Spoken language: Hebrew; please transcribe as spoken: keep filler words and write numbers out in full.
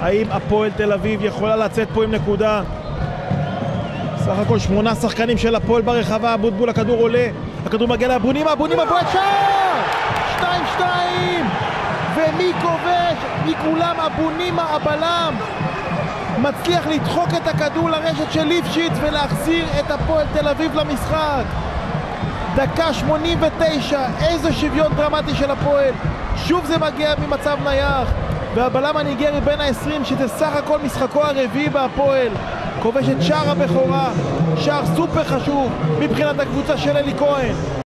האם הפועל תל אביב יכולה לצאת פה עם נקודה? סך הכל שמונה שחקנים של הפועל ברחבה. אבוטבול, הכדור עולה, הכדור מגיע לאבונימה, אבונימה בועט שער! שתיים שתיים! ומי כובש? מכולם אבונימה הבלם מצליח לדחוק את הכדור לרשת של ליפשיץ ולהחזיר את הפועל תל אביב למשחק. דקה שמונים ותשע, איזה שוויון דרמטי של הפועל. שוב זה מגיע ממצב נייח, והבלם הניגרי בין ה-עשרים, שזה סך הכל משחקו הרביעי בהפועל, כובש את שער הבכורה, שער סופר חשוב מבחינת הקבוצה של אלי כהן.